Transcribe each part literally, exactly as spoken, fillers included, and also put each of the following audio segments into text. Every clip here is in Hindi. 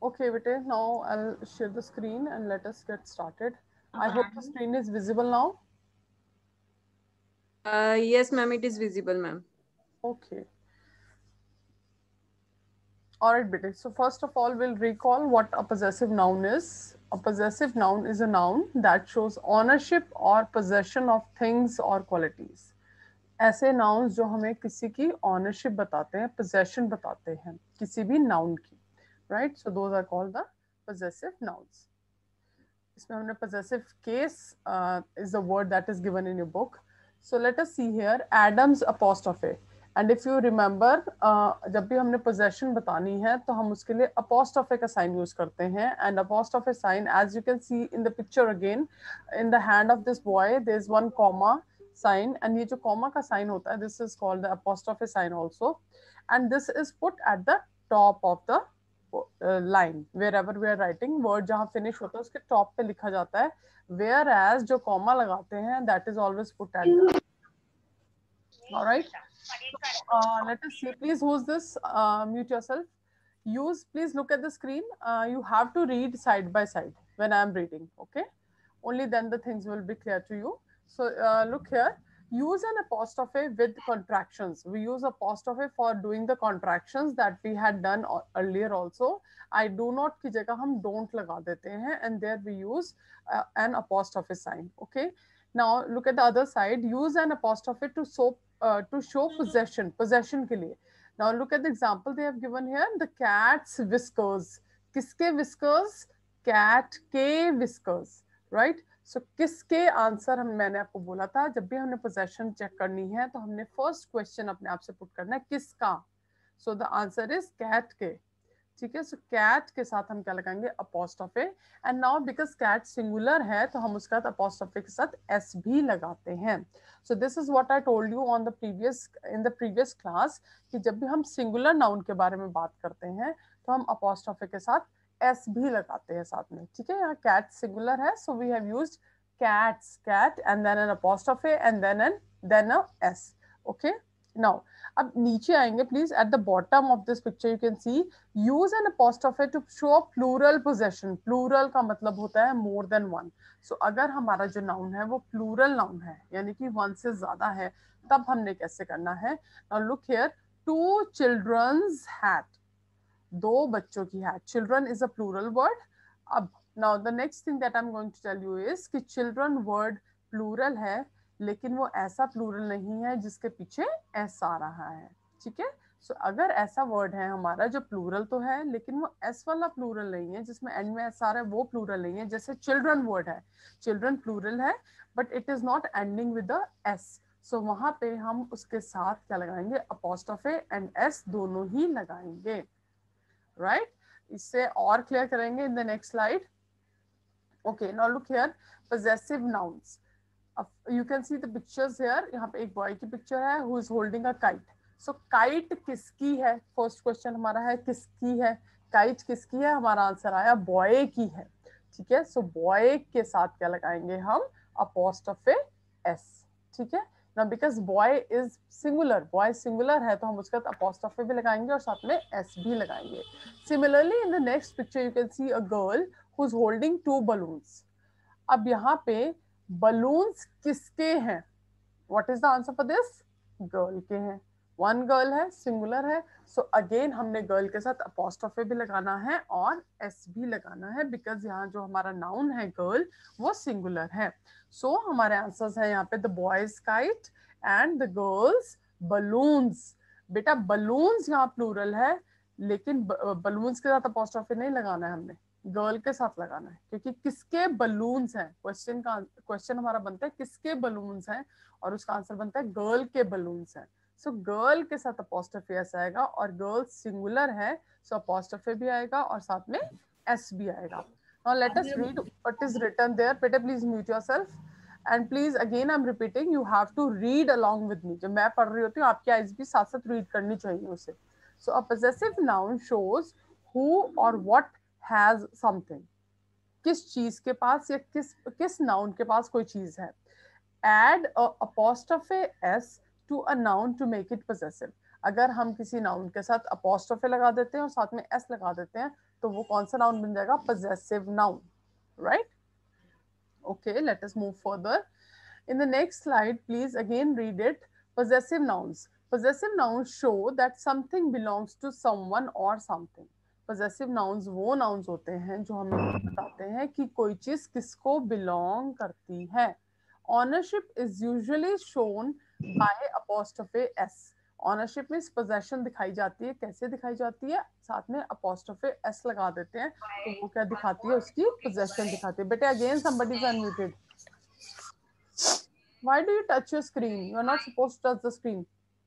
Okay, Vite, now I'll share the screen and let us get started. I hope the screen is visible now. Uh, yes, ma'am, it is visible, ma'am. Okay. All right, Vite. So first of all, we'll recall what a possessive noun is. A possessive noun is a noun that shows ownership or possession of things or qualities. ऐसे nouns जो हमें किसी की ownership बताते हैं, possession बताते हैं, किसी भी noun की, right? So those are called the possessive nouns. इसमें हमने possessive case uh, is the word that is given in your book. So let us see here Adam's apostrophe. And if you remember, uh, जब भी हमने possession बतानी है तो हम उसके लिए apostrophe का sign use करते हैं. And apostrophe sign, as you can see in the picture again, in the hand of this boy, there is one comma sign. And ये जो comma का sign होता है, this is called the apostrophe sign also. And this is put at the top of the line wherever we are writing word जहां फिनिश होता है उसके टॉप पे लिखा जाता है वेयर एज जो कॉमा लगाते हैं that is always put at the alright let us see please who's this uh, mute yourself use please look at the screen uh, you have to read side by side when I am reading okay only then the things will be clear to you so uh, look here use an apostrophe with contractions we use apostrophe for doing the contractions that we had done earlier also I do not की जगह हम don't लगा देते हैं and there we use uh, an apostrophe sign okay now look at the other side use an apostrophe to show uh, to show possession possession के लिए now look at the example they have given here the cat's whiskers किसके whiskers cat के whiskers right so किसके आंसर हम मैंने आपको बोला था जब भी हमने पोजेशन चेक करनी है तो हमने फर्स्ट क्वेश्चन अपने आप से पुट करना है किसका so the answer is cat के ठीक है सो कैट के साथ हम क्या लगाएंगे apostrophe and now because cat singular है तो हम उसका अपोस्ट्रोफे के साथ एस भी लगाते हैं so this is what I told you on the previous in the previous class कि जब भी हम सिंगुलर नाउन के बारे में बात करते हैं तो हम अपोस्ट्रोफे के साथ एस भी लगाते हैं साथ में ठीक है यहाँ कैट सिंगुलर है so we have used cats cat and then an apostrophe and then an then a s okay now अब नीचे आएंगे please at the bottom of this picture you can see use an apostrophe to show plural possession plural का मतलब होता है मोर देन वन सो अगर हमारा जो नाउन है वो प्लूरल नाउन है यानी कि वन से ज्यादा है तब हमने कैसे करना है now look here to children's hat दो बच्चों की hat children is a plural word अब now the next thing that I am going to tell you is कि चिल्ड्रन वर्ड प्लूरल है लेकिन वो ऐसा प्लूरल नहीं है जिसके पीछे एस आ रहा है ठीक है सो so, अगर ऐसा वर्ड है हमारा जो प्लूरल तो है लेकिन वो एस वाला प्लूरल नहीं है जिसमें एंड में एस आ रहा है वो प्लूरल नहीं है जैसे चिल्ड्रन वर्ड है चिल्ड्रन प्लूरल है but it is not ending with the S सो वहां पे हम उसके साथ क्या लगाएंगे अपोस्ट्रोफे एंड एस दोनों ही लगाएंगे right इससे और क्लियर करेंगे in the next slide okay now look here possessive nouns uh, you can see the pictures here यहाँ पे एक boy की picture है who is holding a kite so kite किसकी है first question हमारा है किसकी है kite किसकी है हमारा आंसर आया boy की है ठीक है so boy के साथ क्या लगाएंगे हम apostrophe s ठीक है now because boy is singular boy singular है तो हम उसके साथ apostrophe भी लगाएंगे और साथ में s भी लगाएंगे similarly in the next picture you can see a girl who's holding two balloons अब यहाँ पे balloons किसके हैं what is the answer for this girl के हैं वन गर्ल है सिंगुलर है सो so अगेन हमने गर्ल के साथ अपोस्ट्रोफे भी लगाना है और एस भी लगाना है बिकॉज यहाँ जो हमारा नाउन है गर्ल वो सिंगुलर है सो so, हमारे आंसर्स है यहाँ पे the boys kite and the girls balloons बेटा बलून्स यहाँ प्लूरल है लेकिन बलून्स के साथ अपोस्ट्रोफे नहीं लगाना है हमने गर्ल के साथ लगाना है क्योंकि किसके बलून्स हैं क्वेश्चन का क्वेश्चन हमारा बनता है किसके बलून्स हैं और उसका आंसर बनता है गर्ल के बलून्स हैं सो so, गर्ल के साथ अपोस्ट्रोफे एस आएगा और गर्ल सिंगुलर है सो so अपोस्ट्रोफे भी आएगा और साथ में एस भी आएगा now let us read what is written there बेटा please mute yourself and please again I am repeating you have to read along with me जब मैं पढ़ रही होती हूँ आपकी आइज भी साथ साथ रीड करनी चाहिए उसे so a possessive noun shows who और व्हाट हैज समथिंग किस चीज के पास या किस किस नाउन के पास कोई चीज है add a apostrophe s to a noun to make it possessive अगर हम किसी नाउन के साथ अपॉस्ट्रोफे लगा देते हैं और साथ में एस लगा देते हैं तो वो कौन सा नाउन बन जाएगा? possessive noun, right? Okay, let us move further. In the next slide, please again read it. Possessive nouns. Possessive nouns show that something belongs to someone or something. Possessive nouns वो nouns होते हैं जो हमें बताते हैं कि कोई चीज किसको belong करती है. Ownership is usually shown by apostrophe s. Ownership means possession दिखाई जाती है. कैसे दिखाई जाती है? साथ में apostrophe s लगा देते हैं तो वो क्या दिखाती है? उसकी possession दिखाती है. बेटे again somebody is unmuted. Why do you touch your screen? You are not supposed to touch the screen.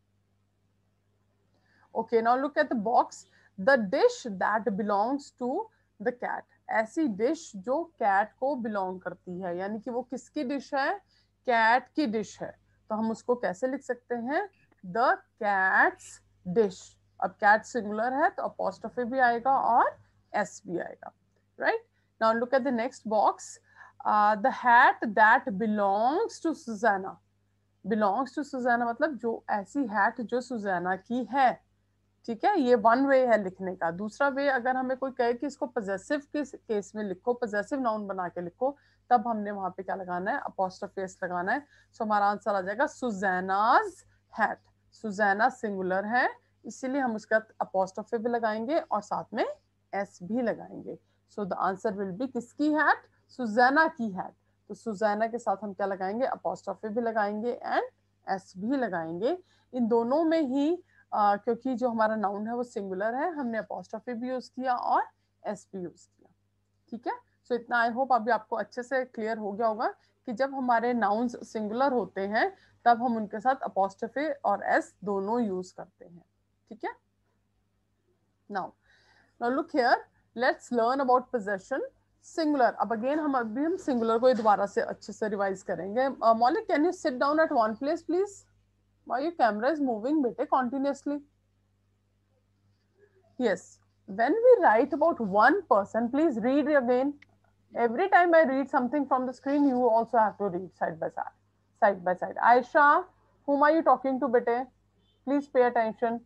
Okay, now look at the box. The dish that belongs to the cat. ऐसी डिश जो कैट को बिलोंग करती है, यानी कि वो किसकी डिश है? कैट की डिश है. तो हम उसको कैसे लिख सकते हैं? The cats dish. अब कैट सिंगुलर है तो अपॉस्ट्रोफी भी आएगा और एस भी आएगा. Right? Now look at the next box. The hat that belongs to Susanna. Belongs to Susanna मतलब जो ऐसी हैट जो सुजाना की है. ठीक है, ये वन वे है लिखने का. दूसरा वे अगर हमें कोई कहे कि इसको पॉजेसिव के केस में लिखो, पॉजेसिव नाउन बना के लिखो, तब हमने वहां पे क्या लगाना है? अपॉस्ट्रोफी एस लगाना है. सो so, हमारा आंसर आ जाएगा सुजैनाज हैट. सुजैना सिंगुलर है इसीलिए हम उसका अपॉस्ट्रोफी भी लगाएंगे और साथ में एस भी लगाएंगे. So the answer will be किसकी हैट? सुजैना की हैट. तो सुजैना के साथ हम क्या लगाएंगे? अपॉस्ट्रोफी भी लगाएंगे एंड एस भी लगाएंगे. इन दोनों में ही Uh, क्योंकि जो हमारा नाउन है वो सिंगुलर है, हमने अपॉस्ट्रोफी भी यूज किया और एस भी यूज किया. ठीक है, सो so, इतना आई होप अभी आपको अच्छे से क्लियर हो गया होगा कि जब हमारे नाउन्स सिंगुलर होते हैं तब हम उनके साथ अपॉस्ट्रोफी और एस दोनों यूज करते हैं. ठीक है, now now look here, let's learn about possession singular. अब अगेन हम अभी हम सिंगुलर को दोबारा से अच्छे से रिवाइज करेंगे. Maulik, can you sit down at one place please? Why your camera is moving, bete, continuously? Yes. When we write about one person, please read again. Every time I read something from the screen, you also have to read side by side. Side by side. Aisha, whom are you talking to, bete? Please pay attention.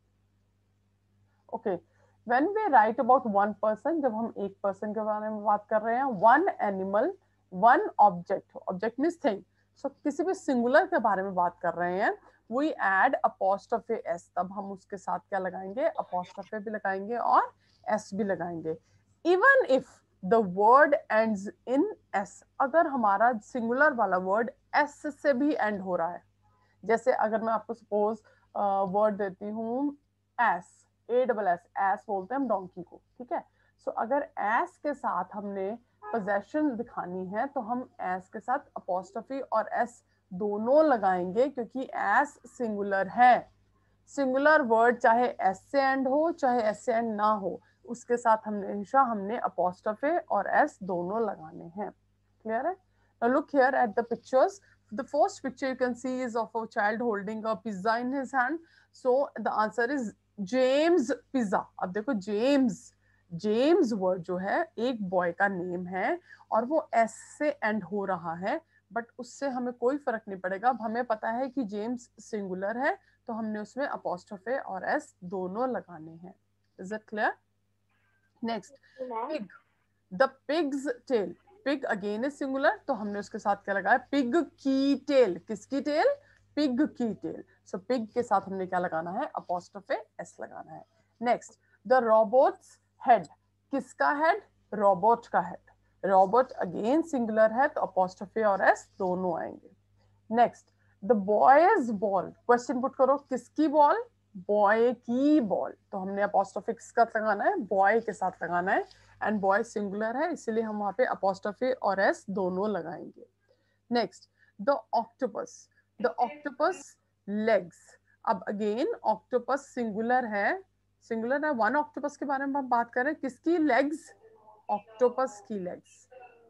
Okay. When we write about one person, जब हम एक person के बारे में बात कर रहे हैं, one animal, one object. Object means thing. So किसी भी सिंगुलर के बारे में बात कर रहे हैं, we add apostrophe s. तब हम उसके साथ क्या लगाएंगे? apostrophe भी लगाएंगे और s भी लगाएंगे. Even if the word ends in s. अगर हमारा सिंगुलर वाला वर्ड s से भी एंड हो रहा है, जैसे अगर मैं आपको सपोज वर्ड देती हूँ S, A double S, S बोलते हैं हम डोंकी को. ठीक है, सो so, अगर एस के साथ हमने पोजेशन दिखानी है तो हम एस के साथ अपॉस्ट्रोफी और एस दोनों लगाएंगे क्योंकि एस सिंगुलर है. सिंगुलर वर्ड चाहे एस से एंड हो चाहे एस से एंड ना हो, उसके साथ हमने हमेशा हमने अपॉस्ट्रोफी और एस दोनों लगाने हैं. क्लियर है? Now look here at the pictures. The first picture you can see is of a child holding a pizza in his hand. So the answer is James Pizza. अब देखो जेम्स, जेम्स वर्ड जो है एक बॉय का नेम है और वो एस से एंड हो रहा है, बट उससे हमें कोई फर्क नहीं पड़ेगा. अब हमें पता है कि जेम्स सिंगुलर है तो हमने उसमें अपॉस्ट्रोफे और एस दोनों लगाने हैं. Is it clear? Next, pig. The pigs tail. Pig again is singular तो हमने उसके साथ क्या लगाया? पिग की टेल. किसकी टेल? पिग की टेल. सो पिग के साथ हमने क्या लगाना है? अपॉस्ट्रोफे एस लगाना है. Next, the robots head. किसका हेड? रोबोट का हेड. रोबोट अगेन सिंगुलर है तो अपॉस्ट्रोफे और एस दोनों आएंगे. Next, the boys ball. Question put करो, किसकी बॉल? बॉय की बॉल. तो हमने अपॉस्ट्रोफे किसका लगाना है? बॉय के साथ लगाना है एंड बॉय सिंगुलर है इसलिए हम वहां पे अपॉस्ट्रोफी और एस दोनों लगाएंगे. Next, the octopus. The octopus legs. अब अगेन ऑक्टोपस सिंगुलर है, सिंगुलर है. वन ऑक्टोपस के बारे में हम बात करें, किसकी लेग्स? ऑक्टोपस की लेग्स.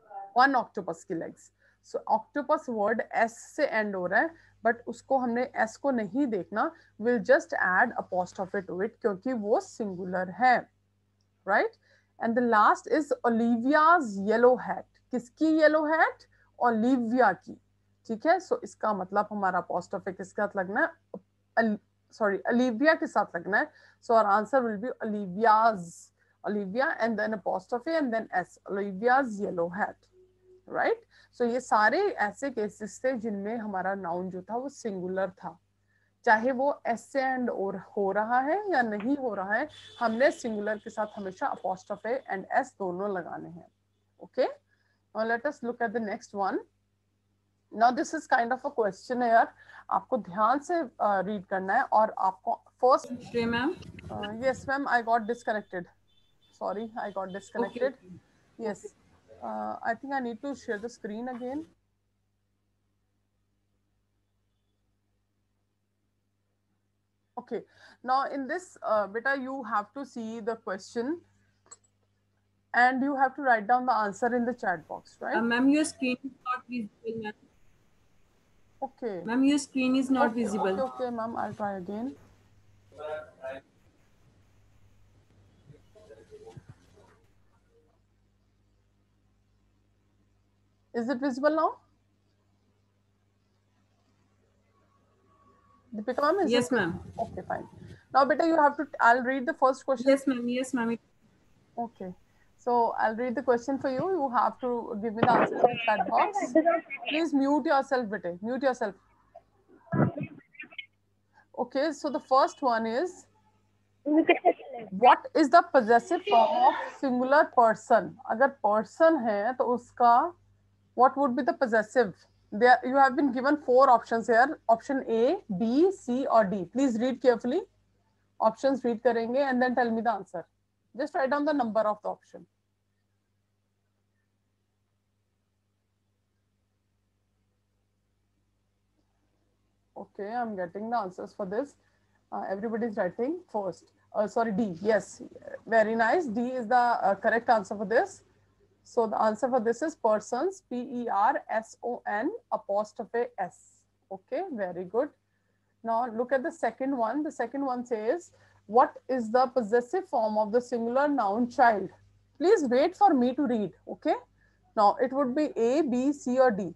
वन ऑक्टोपस की legs. So octopus word S से एंड हो रहा है बट उसको हमने एस को नहीं देखना, will just add apostrophe to it क्योंकि वो सिंगुलर है. Right? And the last is Olivias yellow hat. किसकी येलो हैट? ओलिविया की. ठीक है, सो so इसका मतलब हमारा अपॉस्ट्रोफी किसके साथ लगना है? sorry, Olivia के साथ लगना है. So our answer will be Olivia's, Olivia and then apostrophe and then S, Olivia's yellow hat, right? So ये सारे ऐसे केसेस थे जिनमें हमारा नाउन जो था वो सिंगुलर था, चाहे वो एस से एंड और हो रहा है या नहीं हो रहा है, हमने सिंगुलर के साथ हमेशा apostrophe and S दोनों लगाने हैं. Okay, now let us look at the next one. Now this is kind of a questionnaire. आपको ध्यान से रीड uh, करना है और आपको first. Shreya ma'am. Uh, yes, ma'am. I got disconnected. Sorry, I got disconnected. Okay. Yes. Uh, I think I need to share the screen again. Okay. Now in this, uh, beta, you have to see the question and you have to write down the answer in the chat box, right? Uh, ma'am, your screen is not visible, ma'am. Okay. Ma'am, your screen is not okay, visible. Okay, okay, ma'am. I'll try again. Is it visible now? Deepika ma'am, is yes, it? ma'am. Okay, fine. Now, beta, you have to, I'll read the first question. Yes, ma'am. Yes, ma'am. Okay. So, I'll read the question for you. You have to give me the answer in the chat box. Please mute yourself, beta. Mute yourself. Okay, so the first one is, what is the possessive form of singular person? अगर person है तो उसका what would be the possessive? There you have been given four options here. Option A, B, C or D. Please read carefully. Options read करेंगे and then tell me the answer. Just write down the number of the option. Okay, I'm getting the answers for this. Uh, everybody's writing first. Uh, sorry, D. Yes, very nice. D is the uh, correct answer for this. So the answer for this is persons, P E R S O N apostrophe S. Okay, very good. Now look at the second one. The second one says, what is the possessive form of the singular noun child? Please wait for me to read, okay? Now it would be A, B, C or D.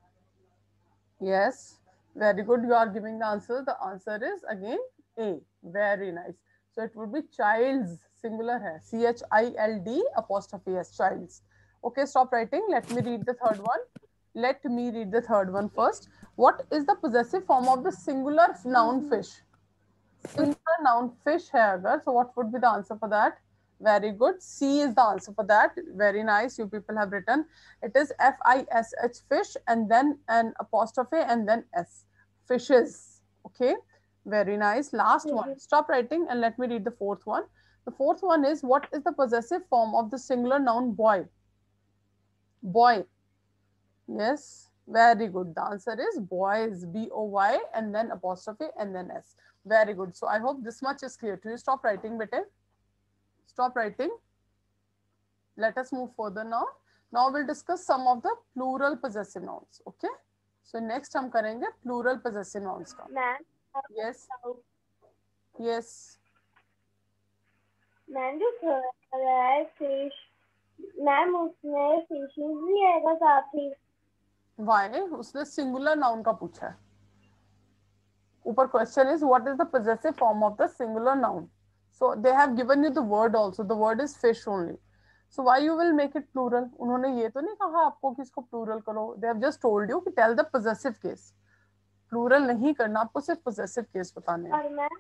Yes, very good. You are giving the answer. The answer is again A. Very nice. So it would be child's, singular hai. C H I L D apostrophe S, child's. Okay, stop writing. Let me read the third one. Let me read the third one first. What is the possessive form of the singular noun fish? Singular noun fish hai agar, so what would be the answer for that? Very good. C is the answer for that. Very nice. You people have written. It is F I S H, fish, and then an apostrophe and then S. Fishes. Okay. Very nice. Last one. Stop writing and let me read the fourth one. The fourth one is, what is the possessive form of the singular noun boy? Boy. Yes. Very good. The answer is boys. B O Y and then apostrophe and then S. Very good. So I hope this much is clear to you. Stop writing, bete. Stop writing. Let us move further now. Now we'll discuss some of the plural possessive nouns. Okay. So next हम करेंगे plural possessive nouns का. Ma'am. Yes. Yes. Ma'am, जो third है fish. Ma'am, उसमें fishes भी आएगा साथ ही. Why? उसने singular noun का पूछा है. ऊपर question is, what is the possessive form of the singular noun? So they have given you the word also. The word is fish only. So why you will make it plural? उन्होंने ये तो नहीं कहा आपको कि इसको plural करो. They have just told you कि tell the possessive case. Plural नहीं करना, आपको सिर्फ possessive case बताने हैं. और ma'am?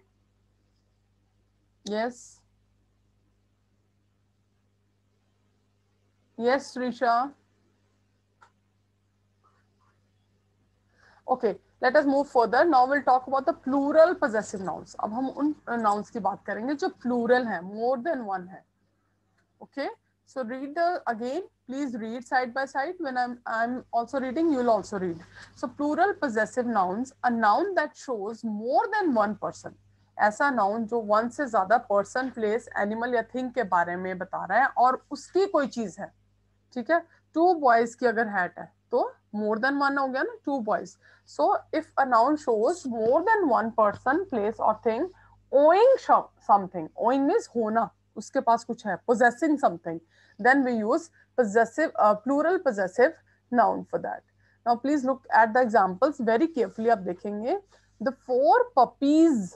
Yes. Yes, Risha. Okay. Let us move further. Now we'll talk about the plural possessive nouns. अब हम उन nouns की बात करेंगे जो plural हैं, more than one है. Okay. So read the again. Please read side by side. When I'm I'm also reading, you'll also read. So plural possessive nouns, a noun that shows more than one person. ऐसा noun जो one से ज़्यादा person, place, animal या thing के बारे में बता रहा है और उसकी कोई चीज़ है. ठीक है? Two boys की अगर hat है तो more than one हो गया ना, two boys. So if a noun shows more than one person, place or thing owing something, owing means होना, उसके पास कुछ है, possessing something, then we use possessive uh, plural possessive noun for that. Now please look at the examples very carefully. आप देखेंगे the four puppies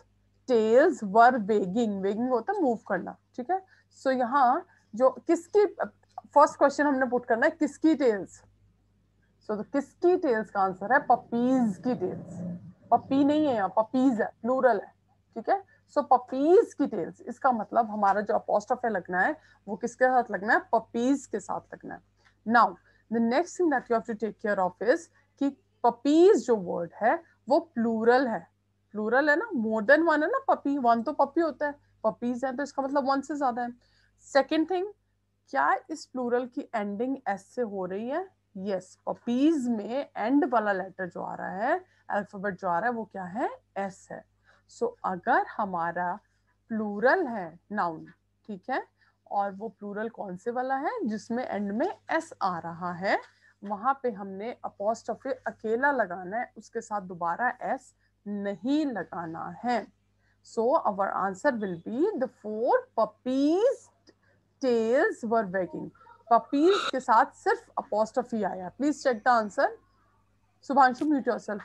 tails were wagging, wagging होता है मूव करना, ठीक है। सो so, यहाँ जो किसकी, फर्स्ट क्वेश्चन हमने पुट करना है किसकी टेल्स, सो so, किसकी टेल्स का आंसर है पपीज की टेल्स, पपी नहीं है यहाँ, पपीज है, प्लूरल है, ठीक है। सो पपीज की टेल्स, इसका मतलब हमारा जो अपॉस्ट्रोफी लगना है वो किसके साथ लगना है, पपीज के साथ लगना है। Now the next thing that you have to take care of is कि पपीज जो वर्ड है वो प्लूरल है, प्लूरल है ना, मोर देन वन है ना, पपी वन तो पपी होता है, पपीज है तो इसका मतलब वन से ज्यादा है। सेकेंड थिंग, क्या इस प्लूरल की एंडिंग एस से हो रही है, यस, पपीज में एंड वाला लेटर जो आ रहा है, अल्फाबेट जो आ रहा है वो क्या है, एस है। सो so, अगर हमारा प्लूरल है नाउन, ठीक है, और वो प्लूरल कौन से वाला है जिसमें एंड में एस आ रहा है, वहां पे हमने अपॉस्ट्रोफी अकेला लगाना है, उसके साथ दोबारा एस नहीं लगाना है। So our answer will be the four puppies tails were wagging, puppies के साथ सिर्फ अपॉस्ट्रोफी आया। Please check the answer. Shubhanshu mute yourself.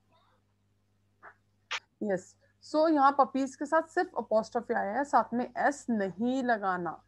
Yes, so यहाँ पपीज के साथ सिर्फ अपॉस्ट्रोफी आया है, साथ में एस नहीं लगाना।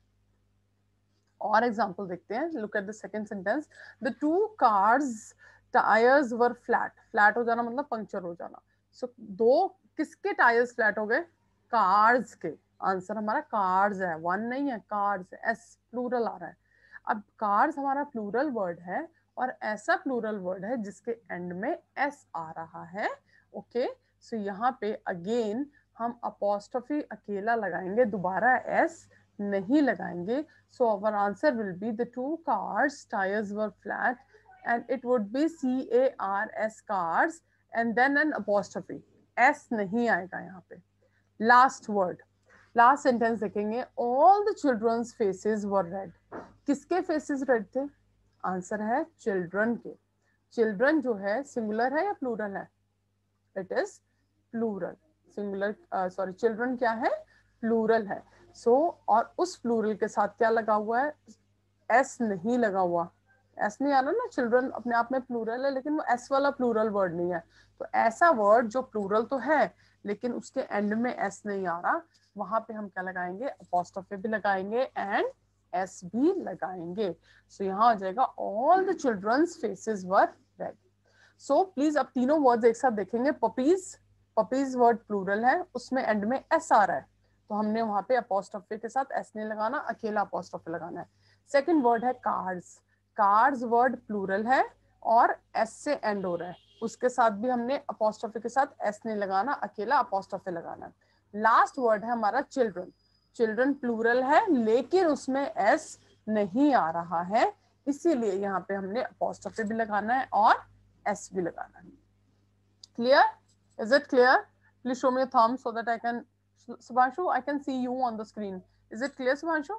और एग्जांपल देखते हैं, look at the second sentence, the two cars tyres were flat, flat हो जाना मतलब पंक्चर हो जाना। सो so, दो किसके टायर्स फ्लैट हो गए, कार्स के, आंसर हमारा कार्स है, वन नहीं है, कार्स, एस प्लूरल आ रहा है। अब कार्स हमारा प्लूरल वर्ड है और ऐसा प्लूरल वर्ड है जिसके एंड में एस आ रहा है, ओके। सो यहाँ पे अगेन हम अपॉस्ट्रोफी अकेला लगाएंगे, दोबारा एस नहीं लगाएंगे। So our answer will be the two cars tires were flat and it would be C A R S cars and then an apostrophe, S नहीं आएगा यहाँ पे। Last word, last sentence देखेंगे, all the children's faces were red, किसके faces red थे, आंसर है children के। children जो है सिंगुलर है या प्लूरल है, it is plural, singular sorry children क्या है, प्लूरल है। सो so, और उस प्लूरल के साथ क्या लगा हुआ है, एस नहीं लगा हुआ, एस नहीं आ रहा ना, चिल्ड्रन अपने आप में प्लूरल है लेकिन वो एस वाला प्लूरल वर्ड नहीं है। तो ऐसा वर्ड जो प्लूरल तो है लेकिन उसके एंड में एस नहीं आ रहा, वहां पे हम क्या लगाएंगे, अपॉस्ट्रोफी भी लगाएंगे एंड एस भी लगाएंगे। सो so, यहाँ आ जाएगा all the children's faces were red. So please अब तीनों वर्ड्स एक साथ देखेंगे, पपीज, पपीज वर्ड प्लूरल है, उसमें एंड में एस आ रहा है तो हमने वहां पे अपॉस्ट्रोफी के साथ एस नहीं लगाना, अकेला अपॉस्ट्रोफी लगाना है। सेकंड वर्ड है कार्स, कार्स वर्ड प्लूरल है और एस से एंड हो रहा है, उसके साथ भी हमने अपॉस्ट्रोफी के साथ एस नहीं लगाना, अकेला अपॉस्ट्रोफी लगाना है। लास्ट वर्ड है हमारा चिल्ड्रन, चिल्ड्रन प्लूरल है लेकिन उसमें एस नहीं आ रहा है, इसीलिए यहाँ पे हमने अपॉस्ट्रोफी भी लगाना है और एस भी लगाना है। Clear? Is it clear? Please show me a thumb so that I can, Subhanshu, I can see you on the screen. Is it clear, Subhanshu?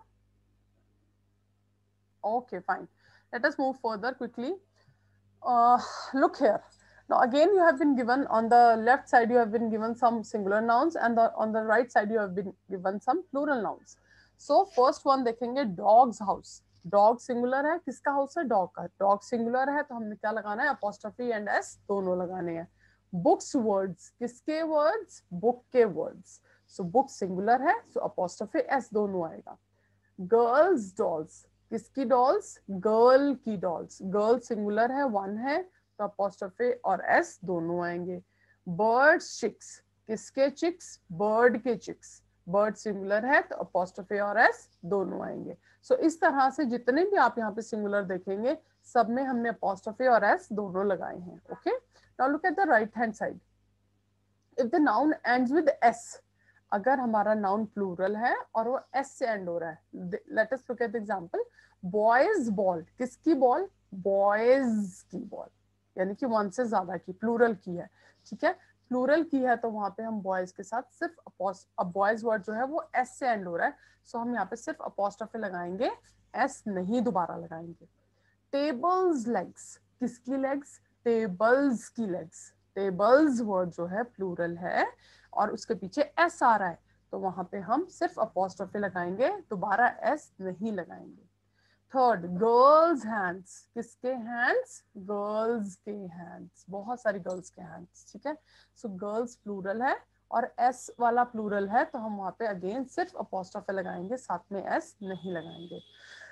Okay, fine. Let us move further quickly. Uh, look here. Now again, you have been given on the left side, you have been given some singular nouns and the, on the right side, you have been given some plural nouns. So first one देखेंगे dog's house. Dog singular है, किसका house है, dog का, dog singular है तो हमने क्या लगाना है, apostrophe and s दोनों लगाने हैं। Books words, किसके words, book के words, so book singular है so apostrophe s दोनों आएगा। Girls dolls, किसकी dolls, girl की dolls, girl singular है, one है तो apostrophe और s दोनों आएंगे। Birds chicks, किसके chicks, bird के chicks, bird singular है तो apostrophe और s दोनों आएंगे। सो so, इस तरह से जितने भी आप यहाँ पे सिंगुलर देखेंगे सब में हमने apostrophe और s दोनों लगाए हैं, okay. Now look at the right hand side. If the noun ends with s, अगर हमारा noun plural है और वो s से end हो रहा है, let us look at the example. Boys ball, किसकी ball, boys की ball, यानी कि one से ज्यादा की, plural की है, ठीक है, plural की है तो वहां पे हम boys के साथ सिर्फ अब boys word जो है वो s से end हो रहा है, so हम यहाँ पे सिर्फ apostrophe लगाएंगे, s नहीं दोबारा लगाएंगे। Tables legs, किसकी legs, टेबल्स की लेग्स, टेबल्स वर्ड जो है प्लूरल है और उसके पीछे एस आ रहा है तो वहां पे हम सिर्फ अपॉस्ट्रोफी लगाएंगे, दोबारा एस नहीं लगाएंगे। थर्ड, गर्ल्स हैंड्स, किसके हैंड्स, गर्ल्स के हैंड्स, बहुत सारी गर्ल्स के हैंड्स, ठीक है। सो गर्ल्स प्लूरल है और s वाला प्लूरल है तो हम वहां पे अगेन सिर्फ अपॉस्ट्रोफी लगाएंगे, साथ में s नहीं लगाएंगे।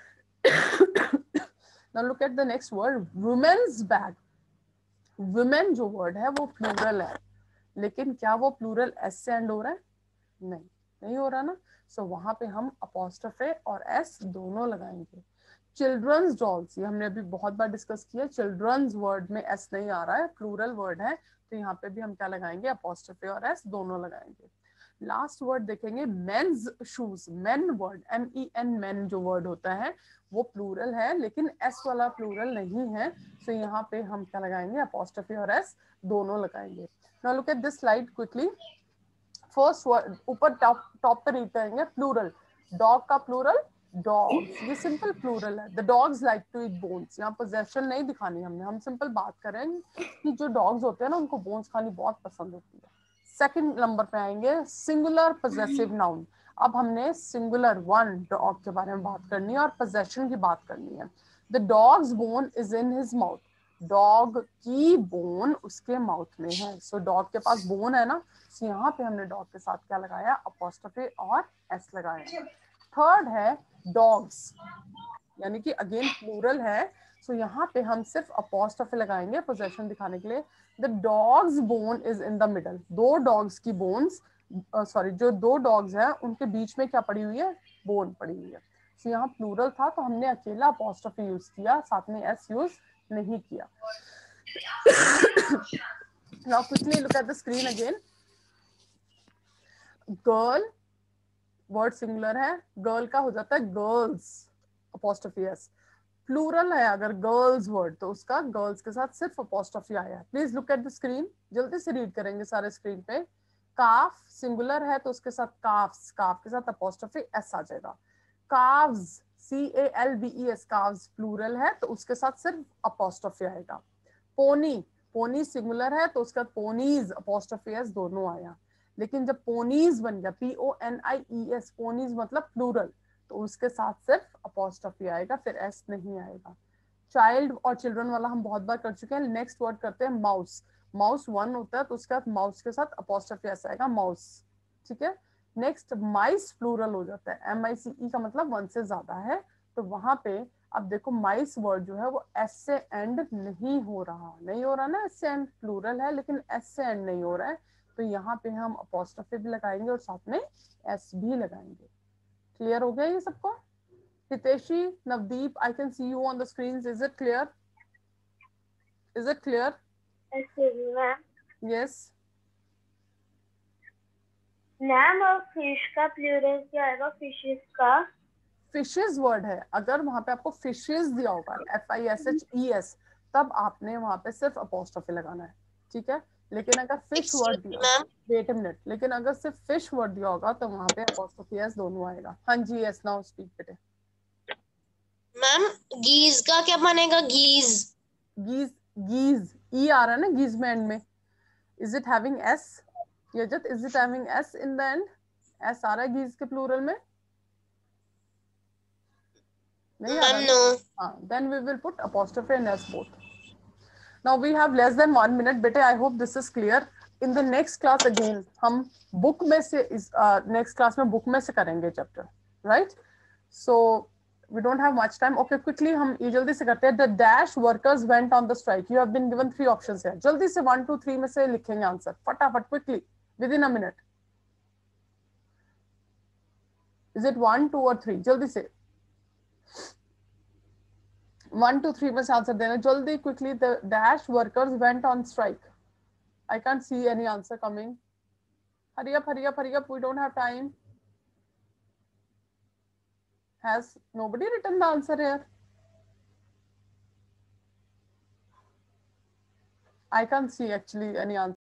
Now look at the next word, women's bag. women जो वर्ड है वो प्लूरल है, लेकिन क्या वो प्लूरल s से एंड हो रहा है? नहीं, नहीं हो रहा ना। सो so, वहां पे हम अपॉस्ट्रोफे और s दोनों लगाएंगे। चिल्ड्रंस डॉल्स, ये हमने अभी बहुत बार डिस्कस किया, चिल्ड्रंस वर्ड में s नहीं आ रहा है, प्लूरल वर्ड है, तो यहाँ पे भी हम क्या लगाएंगे? अपॉस्ट्रोफे और s दोनों लगाएंगे। लास्ट वर्ड देखेंगे men's shoes. Men word M E N men जो वर्ड होता है वो प्लूरल है, लेकिन s वाला प्लूरल नहीं है, सो so यहाँ पे हम क्या लगाएंगे? अपॉस्ट्रोफी और s दोनों लगाएंगे। Now look at this slide quickly. First word ऊपर टॉप टॉप पे रीड करेंगे, प्लूरल। डॉग का प्लूरल डॉग्स, ये सिंपल प्लूरल है। The dogs like to eat bones, यहाँ पोजेशन नहीं दिखानी हमने, हम सिंपल बात करेंगे कि जो डॉग्स होते हैं ना उनको बोन्स खानी बहुत पसंद होती है। सेकंड नंबर पे आएंगे सिंगुलर पोजेसिव नाउन। अब हमने सिंगुलर वन डॉग के बारे में बात करनी है और पोजेशन की बात करनी है। The dogs bone is in his mouth, dog की बोन उसके माउथ में है। सो so, डॉग के पास बोन है ना, so यहाँ पे हमने डॉग के साथ क्या लगाया? अपॉस्ट्रोफी और एस लगाया। थर्ड है डॉग्स, यानी कि अगेन प्लूरल है, सो so यहाँ पे हम सिर्फ अपॉस्ट्रोफी लगाएंगे पोजेशन दिखाने के लिए। The dogs bone is in the middle, दो डॉग्स की बोन्स, सॉरी जो दो डॉग्स हैं उनके बीच में क्या पड़ी हुई है? बोन पड़ी हुई है। सो so यहाँ प्लूरल था तो हमने अकेला अपॉस्ट्रोफी यूज किया, साथ में एस यूज नहीं किया। Now quickly look at the screen again. Girl word singular है, गर्ल का हो जाता है गर्ल्स, अपॉस्ट्रोफी एस। प्लूरल है अगर गर्ल्स वर्ड तो उसका गर्ल्स के साथ सिर्फ अपॉस्ट्रोफी आया है। Please look at the screen, जल्दी से रीड करेंगे सारे स्क्रीन पे। काफ सिंगुलर है तो उसके साथ काफ्स, काफ के साथ अपॉस्ट्रोफी एस आ जाएगा। Calves C A L B E S, calves plural है तो उसके साथ सिर्फ अपॉस्ट्रोफी आएगा। पोनी, पोनी सिंगुलर है तो उसका पोनीज अपॉस्ट्रोफी एस दोनों आया, लेकिन जब पोनीज बन गया P O N I E S, ponies मतलब प्लूरल, तो उसके साथ सिर्फ अपॉस्ट्रोफी आएगा, फिर एस नहीं आएगा। चाइल्ड और चिल्ड्रन वाला हम बहुत बार कर चुके हैं। नेक्स्ट वर्ड करते हैं माउस। माउस वन होता है तो उसके बाद माउस के साथ अपॉस्ट्रोफी एस आएगा, माउस, ठीक है। नेक्स्ट माइस प्लूरल हो जाता है, एम आई सी ई का मतलब वन से ज्यादा है, तो वहां पे अब देखो माइस वर्ड जो है वो एस से एंड नहीं हो रहा, नहीं हो रहा ना, एस से एंड प्लूरल है लेकिन एस से एंड नहीं हो रहा है, तो यहाँ पे हम अपॉस्ट्रोफी भी लगाएंगे और साथ में एस भी लगाएंगे। क्लियर हो गया ये सबको? Hiteshi, Navdeep, I can see you on the screen, is it clear? Is it clear? Yes ma'am. और फिश का प्लूरल क्या आएगा? फिशेस का? फिशेस वर्ड है, अगर वहां पे आपको फिशेस दिया होगा F I S H E S, तब आपने वहां पे सिर्फ अपॉस्ट्रोफी लगाना है, ठीक है। लेकिन अगर फिश वर्ड दिया, वेट अ मिनट, लेकिन अगर सिर्फ फिश वर्ड दिया होगा तो वहां पे अपॉस्ट्रोफी एस दोनों आएगा। हाँ जी, यस, नाउ स्पीक बेटे। मैम गीज का क्या बनेगा? गीज, गीज, गीज ई आ रहा है ना गीज में एंड में, is it having S? Yajat, is it having S in the end? S आ रहा है गीज के प्लूरल में? नहीं आ रहा ना? हाँ, then we will put apostrophe and s both. Now we have less than one minute, बेटे. I hope this is clear. In the next class again, हम book में से इस uh, next class में book में से करेंगे chapter, right? So we don't have much time. Okay, quickly हम ये जल्दी से करते हैं. The dash workers went on the strike. You have been given three options here. जल्दी से one, two, three में से लिखेंगे आंसर, फटाफट, quickly, within a minute. Is it one, two, or three? जल्दी से वन टू थ्री में से आंसर देना जल्दी, quickly. The dash workers went on strike. I can't see any answer coming. Hurry up, hurry up, hurry up, we don't have time. Has nobody written the answer here? I can't see actually any answer.